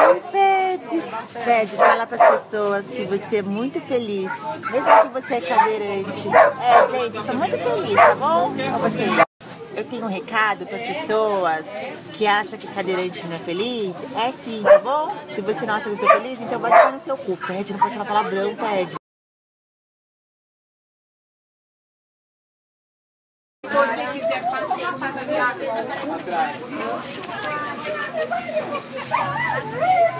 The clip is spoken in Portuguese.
Oi, Fede. Fede, fala para as pessoas que você é muito feliz, mesmo que você é cadeirante. Gente, eu sou muito feliz, tá bom? Com você. Eu tenho um recado para as pessoas que acham que cadeirante não é feliz. É sim, tá bom? Se você não acha que eu sou feliz, então vai ficar no seu cu. Fede, não pode falar palavrão, Fede. Se você quiser fazer, faça a